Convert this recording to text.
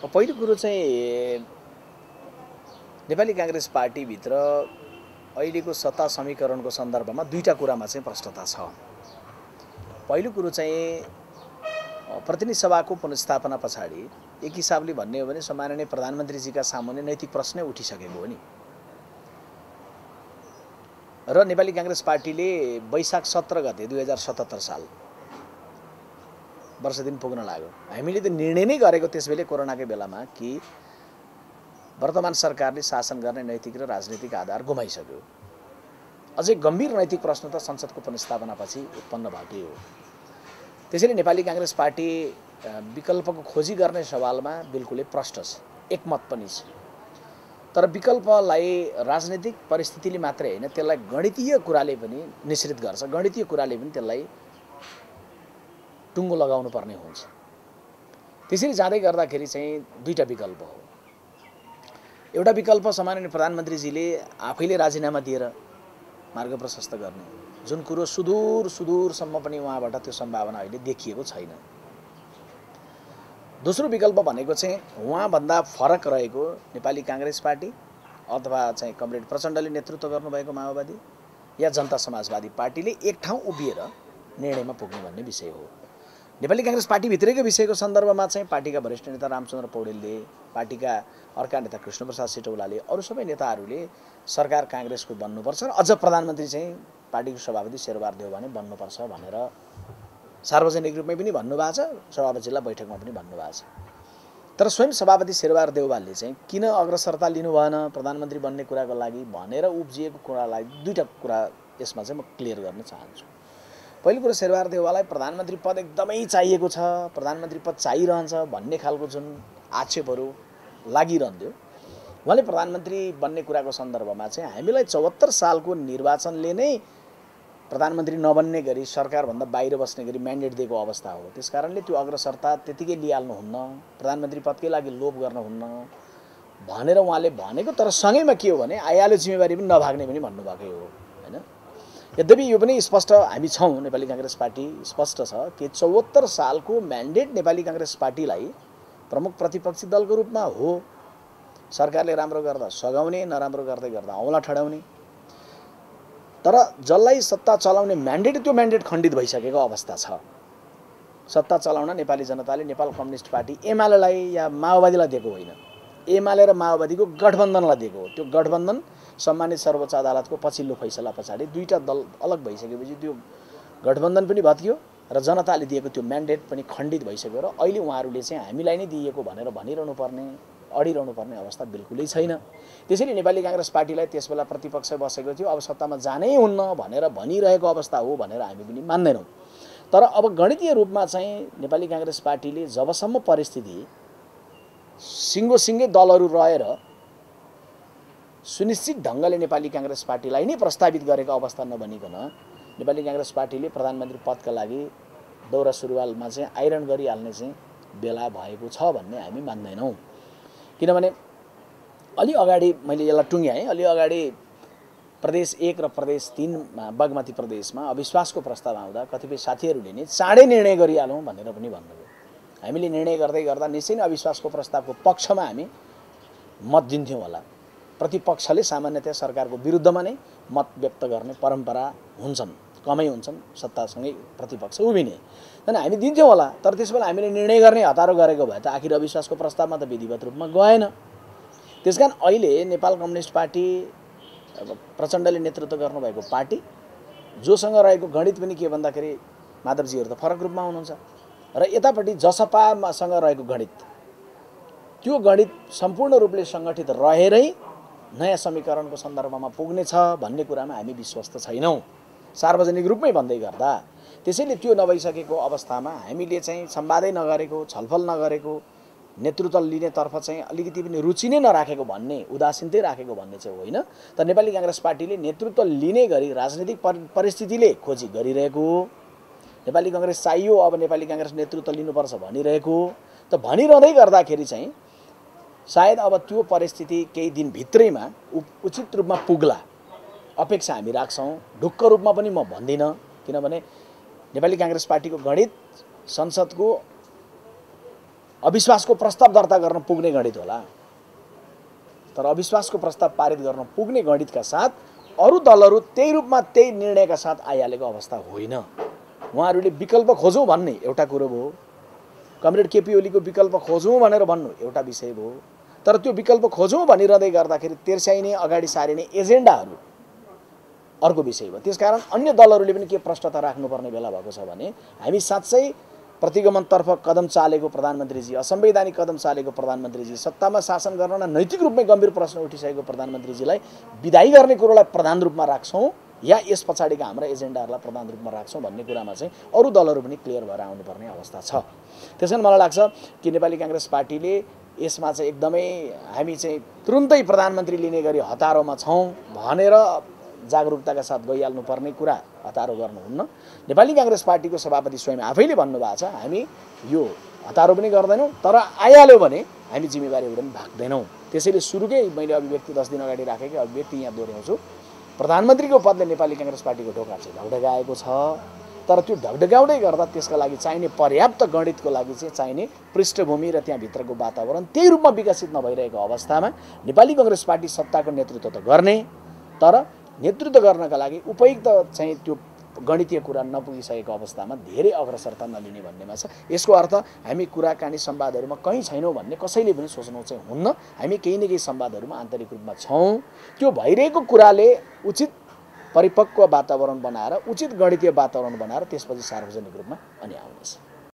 पहिलो कुरो चाहिँ नेपाली कांग्रेस पार्टीभित्र अहिलेको सत्ता समीकरणको सन्दर्भमा दुईटा कुरामा चाहिँ प्रश्नता छ। पहिलो कुरो चाहिँ प्रतिनिधि सभाको पुनर्स्थापना पछाडि एक हिसाबले भन्ने हो भने सम्माननीय प्रधानमन्त्रीजीका सामुन्ने नैतिक प्रश्नै उठिसकेको हो नि। र नेपाली कांग्रेस पार्टीले वैशाख 17 गते 2077 साल वर्ष दिन पुग्न लाग्यो। हामीले त निर्णय नै गरेको त्यसबेला कोरोनाकै बेलामा कि वर्तमान सरकारले शासन गर्ने नैतिक र राजनीतिक आधार गुमाइसक्यो। अझै गम्भीर नैतिक प्रश्न त संसदको पुनर्स्थापनापछि उत्पन्न भएकै हो। त्यसैले नेपाली कांग्रेस पार्टी विकल्पको खोजी गर्ने सवालमा बिल्कुलै प्रष्ट छ, एकमत पनि छ। तर विकल्पलाई राजनीतिक परिस्थितिले मात्रै हैन, त्यसलाई गणितीय कुराले पनि निश्चित गर्छ, गणितीय कुराले पनि त्यसलाई टुङ्गो लगाउनु पर्ने हुन्छ। त्यसरी जाँदै गर्दाखेरि चाहिँ दुईटा विकल्प हो। एउटा विकल्प सम्माननीय प्रधानमन्त्रीजीले आफैले राजीनामा दिएर मार्ग प्रशस्त गर्ने, जुन कुरो सुदूर सुदूरसम्म पनि उहाँबाट त्यो सम्भावना अहिले देखिएको छैन। दोस्रो विकल्प भनेको चाहिँ उहाँभन्दा फरक रहेको नेपाली कांग्रेस पार्टी अथवा चाहिँ कमरेड प्रचण्डले नेतृत्व गर्नुभएको माओवादी या जनता समाजवादी पार्टीले एक ठाउँ उभिएर निर्णयमा पुग्ने भन्ने विषय हो। नेपाली कांग्रेस पार्टीभित्रैको विषयको सन्दर्भमा चाहिँ पार्टीका वरिष्ठ नेता रामचन्द्र पौडेलले, पार्टीका अर्का नेता कृष्णप्रसाद सिटौलाले, अरू सबै नेताहरूले सरकार कांग्रेसको बन्नुपर्छ र अझ प्रधानमन्त्री चाहिँ पार्टीको सभापति शेरबहादुर देउवा नै बन्नुपर्छ भनेर सार्वजनिक रूपमै पनि भन्नुभएको छ, सभापतिजीलाई बैठकमा पनि भन्नुभएको छ। तर स्वयं सभापति शेरबहादुर देउवाले चाहिँ किन अग्रसरता लिनु भएन प्रधानमन्त्री बन्ने कुराको लागि भनेर उब्जिएको कुरालाई दुईटा कुरा यसमा चाहिँ म क्लियर गर्न चाहन्छु। पहिलो कुरो, शेरबहादुर देउवालाई प्रधानमन्त्री पद एकदमै चाहिएको छ, प्रधानमन्त्री पद चाहिरहन्छ भन्ने खालको जुन आक्षेपहरू लागिरहन्थ्यो, उहाँले प्रधानमन्त्री बन्ने कुराको सन्दर्भमा चाहिँ हामीलाई 74 सालको निर्वाचनले नै प्रधानमन्त्री नबन्ने गरी सरकारभन्दा बाहिर बस्ने गरी म्यान्डेट दिएको अवस्था हो। त्यसकारणले त्यो अग्रसरता त्यतिकै लिइहाल्नुहुन्न, प्रधानमन्त्री पदकै लागि लोभ गर्नुहुन्न भनेर उहाँले भनेको। तर सँगैमा के हो भने आइहाल्यो जिम्मेवारी पनि नभाग्ने पनि भन्नुभएकै हो हैन। यद्यपि यो पनि स्पष्ट हामी छौँ, नेपाली कांग्रेस पार्टी स्पष्ट छ कि 74 सालको म्यान्डेट नेपाली कांग्रेस पार्टीलाई प्रमुख प्रतिपक्षी दलको रूपमा हो, सरकारले राम्रो गर्दा सघाउने, नराम्रो गर्दै गर्दा औँला ठडाउने। तर जसलाई सत्ता चलाउने म्यान्डेट, त्यो म्यान्डेट खण्डित भइसकेको अवस्था छ। सत्ता चलाउन नेपाली जनताले नेपाल कम्युनिस्ट पार्टी एमालेलाई या माओवादीलाई दिएको होइन, एमाले र माओवादीको गठबन्धनलाई दिएको हो। त्यो गठबन्धन सम्मानित सर्वोच्च अदालतको पछिल्लो फैसला पछाडि दुईटा दल अलग भइसकेपछि त्यो गठबन्धन पनि भत्कियो र जनताले दिएको त्यो म्यान्डेट पनि खण्डित भइसक्यो। र अहिले उहाँहरूले चाहिँ हामीलाई नै दिएको भनेर भनिरहनु पर्ने, अडिरहनु पर्ने अवस्था बिल्कुलै छैन। त्यसैले नेपाली कांग्रेस पार्टीलाई त्यसबेला प्रतिपक्ष बसेको थियो, अब सत्तामा जानै हुन्न भनेर भनिरहेको अवस्था हो भनेर हामी पनि मान्दैनौँ। तर अब गणितीय रूपमा चाहिँ नेपाली कांग्रेस पार्टीले जबसम्म परिस्थिति सिङ्गै दलहरू रहेर सुनिश्चित ढङ्गले नेपाली कांग्रेस पार्टीलाई नै प्रस्तावित गरेको अवस्था नबनिकन नेपाली कांग्रेस पार्टीले प्रधानमन्त्री पदका लागि दौरा सुरुवालमा चाहिँ आइरन गरिहाल्ने चाहिँ बेला भएको छ भन्ने हामी मान्दैनौँ। किनभने अलि अगाडि मैले यसलाई टुङ्ग्याएँ, अलि अगाडि प्रदेश 1 र प्रदेश 3 बागमती प्रदेशमा अविश्वासको प्रस्ताव आउँदा कतिपय साथीहरूले नै चाँडै निर्णय गरिहालौँ भनेर पनि भन्नुभयो। हामीले निर्णय गर्दै गर्दा निश्चय नै अविश्वासको प्रस्तावको पक्षमा हामी मत दिन्थ्यौँ होला। प्रतिपक्षले सामान्यतया सरकारको विरुद्धमा नै मत व्यक्त गर्ने परम्परा हुन्छन्, कमै हुन्छन्, सत्तासँगै प्रतिपक्ष उभिने, अनि हामी दिन्थ्यौँ होला। तर त्यसबेला हामीले निर्णय गर्ने हतारो गरेको भए त आखिर अविश्वासको प्रस्तावमा त विधिवत रूपमा गएन। त्यसकारण अहिले नेपाल कम्युनिस्ट पार्टी प्रचण्डले नेतृत्व गर्नुभएको पार्टी जोसँग रहेको गणित पनि के भन्दाखेरि माधवजीहरू त फरक रूपमा हुनुहुन्छ र यतापट्टि जसपासँग रहेको गणित, त्यो गणित सम्पूर्ण रूपले सङ्गठित रहेरै नयाँ समीकरणको सन्दर्भमा पुग्नेछ भन्ने कुरामा हामी विश्वस्त छैनौँ, सार्वजनिक रूपमै भन्दै गर्दा। त्यसैले त्यो नभइसकेको अवस्थामा हामीले चाहिँ संवादै नगरेको, छलफल नगरेको, नेतृत्व लिनेतर्फ चाहिँ अलिकति पनि रुचि नै नराखेको भन्ने, उदासीनतै राखेको भन्ने चाहिँ होइन। तर नेपाली कांग्रेस पार्टीले नेतृत्व लिने गरी राजनीतिक परिस्थितिले खोजी गरिरहेको हो। नेपाली कांग्रेस चाहियो, अब नेपाली कांग्रेस नेतृत्व लिनुपर्छ भनिरहेको, त भनिरहँदै गर्दाखेरि चाहिँ सायद अब त्यो परिस्थिति केही दिनभित्रैमा उचित रूपमा पुग्ला अपेक्षा हामी राख्छौँ। ढुक्क रूपमा पनि म भन्दिनँ, किनभने नेपाली कांग्रेस पार्टीको गणित संसदको अविश्वासको प्रस्ताव दर्ता गर्न पुग्ने गणित होला, तर अविश्वासको प्रस्ताव पारित गर्न पुग्ने गणितका साथ अरू दलहरू त्यही रूपमा त्यही निर्णयका साथ आइहालेको अवस्था होइन। उहाँहरूले विकल्प खोजौँ भन्ने एउटा कुरो भयो, कमरेड केपी ओलीको विकल्प खोजौँ भनेर भन्नु एउटा विषय भयो, तर त्यो विकल्प खोजौँ भनिरहँदै गर्दाखेरि तेर्स्याइने अगाडि सारिने एजेन्डाहरू अर्को विषय भयो। त्यसकारण अन्य दलहरूले पनि के प्रश्नता राख्नुपर्ने बेला भएको छ भने हामी साँच्चै प्रतिगमनतर्फ कदम चालेको प्रधानमन्त्रीजी, असंवैधानिक कदम चालेको प्रधानमन्त्रीजी, सत्तामा शासन गर्न नैतिक रूपमै गम्भीर प्रश्न उठिसकेको प्रधानमन्त्रीजीलाई विदाई गर्ने कुरोलाई प्रधान रूपमा राख्छौँ या यस पछाडिका हाम्रा एजेन्डाहरूलाई प्रधान रूपमा राख्छौँ भन्ने कुरामा चाहिँ अरू दलहरू पनि क्लियर भएर आउनुपर्ने अवस्था छ। त्यसैले मलाई लाग्छ कि नेपाली कांग्रेस पार्टीले यसमा चाहिँ एकदमै हामी चाहिँ तुरुन्तै प्रधानमन्त्री लिने गरी हतारोमा छौँ भनेर जागरुकताका साथ गइहाल्नुपर्ने कुरा हतारो गर्नुहुन्न। नेपाली कांग्रेस पार्टीको सभापति स्वयं आफैले भन्नुभएको छ हामी यो हतारो पनि गर्दैनौँ, तर आइहाल्यो भने हामी जिम्मेवारीबाट पनि भाग्दैनौँ। त्यसैले सुरुकै मैले अभिव्यक्ति 10 दिन अगाडि राखेकै अभिव्यक्ति यहाँ दोहोऱ्याउँछु। प्रधानमन्त्रीको पदले नेपाली कांग्रेस पार्टीको ढोका चाहिँ ढकढकाएको छ, तर त्यो ढकढकाउँदै गर्दा त्यसका लागि चाहिने पर्याप्त गणितको लागि चाहिँ चाहिने पृष्ठभूमि र त्यहाँभित्रको वातावरण त्यही रूपमा विकसित नभइरहेको अवस्थामा नेपाली कांग्रेस पार्टी सत्ताको नेतृत्व त गर्ने, तर नेतृत्व गर्नका लागि उपयुक्त चाहिँ त्यो गणितीय कुरा नपुगिसकेको अवस्थामा धेरै अग्रसरता नलिने भन्नेमा छ। यसको अर्थ हामी कुराकानी संवादहरूमा कहीँ छैनौँ भन्ने कसैले पनि सोच्नु चाहिँ हुन्न। हामी केही न केही संवादहरूमा आन्तरिक रूपमा छौँ। त्यो भइरहेको कुराले उचित परिपक्व वातावरण बनाएर, उचित गणितीय वातावरण बनाएर त्यसपछि सार्वजनिक रूपमा अनि आउनेछ।